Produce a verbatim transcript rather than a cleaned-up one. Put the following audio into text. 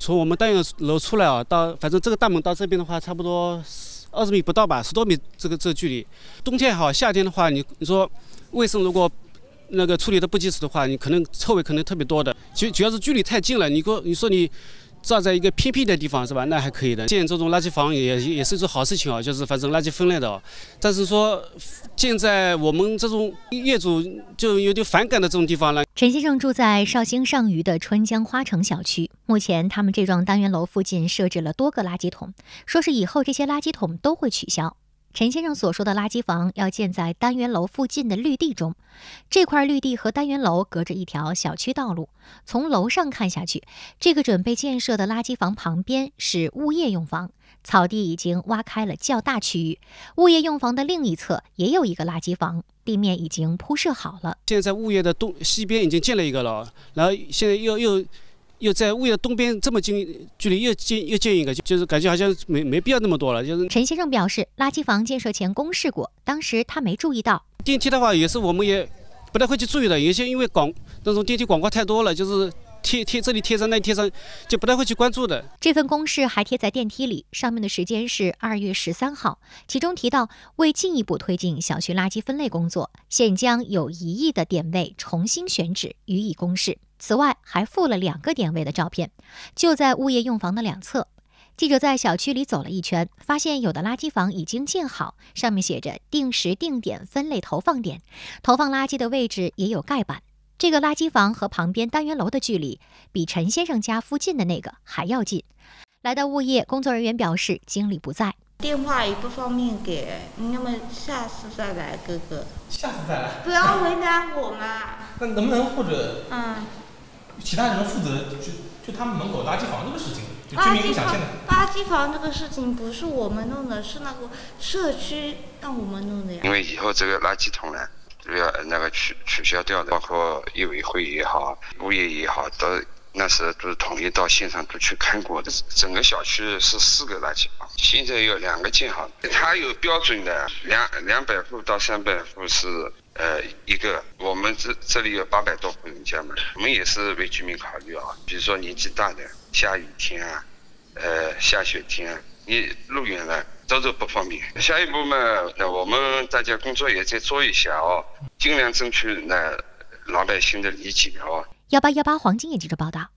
从我们单元楼出来啊，到反正这个大门到这边的话，差不多二十米不到吧，十多米这个这个距离。冬天好，夏天的话，你你说卫生如果那个处理的不及时的话，你可能臭味可能特别多的。主主要是距离太近了，你说你说你站在一个偏僻的地方是吧？那还可以的。建这种垃圾房也也是一种好事情啊，就是反正垃圾分类的啊。但是说建在我们这种业主就有点反感的这种地方呢。 陈先生住在绍兴上虞的春江花城小区，目前他们这幢单元楼附近设置了多个垃圾桶，说是以后这些垃圾桶都会取消。陈先生所说的垃圾房要建在单元楼附近的绿地中，这块绿地和单元楼隔着一条小区道路，从楼上看下去，这个准备建设的垃圾房旁边是物业用房，草地已经挖开了较大区域，物业用房的另一侧也有一个垃圾房，地面已经铺设好了。 现在在物业的东西边已经建了一个了，然后现在又又又在物业的东边这么近距离又建又建一个，就是感觉好像没没必要那么多了。就是陈先生表示，垃圾房建设前公示过，当时他没注意到。 电梯的话也是我们也不太会去注意的，有些因为广那种电梯广告太多了，就是贴贴这里贴上那里贴上，就不太会去关注的。 这份公示还贴在电梯里，上面的时间是二月十三号，其中提到为进一步推进小区垃圾分类工作，现将有疑义的点位重新选址予以公示。此外，还附了两个点位的照片，就在物业用房的两侧。记者在小区里走了一圈，发现有的垃圾房已经建好，上面写着定时定点分类投放点，投放垃圾的位置也有盖板。这个垃圾房和旁边单元楼的距离比陈先生家附近的那个还要近。来到物业，工作人员表示经理不在， 电话也不方便给，那么下次再来，哥哥。 下次再来。 不要为难我嘛。 那能不能或者嗯， 其他人负责就就他们门口垃圾房这个事情，就居垃圾房民不想建的。 垃圾房这个事情不是我们弄的，是那个社区让我们弄的呀。 因为以后这个垃圾桶呢，要那个取取消掉的，包括业委会也好，物业也好，都那时候都是统一到现场都去看过的。整个小区是四个垃圾房，现在有两个建好，它有标准的，两两百户到三百户是呃一个。我们这这里有八百多户人家嘛，我们也是为居民考虑啊。比如说年纪大的，下雨天啊，呃下雪天啊，你路远了走走不方便。下一步嘛，那我们大家工作也在做一下哦，尽量争取那老百姓的理解哦。 幺八幺八黄金眼记者报道。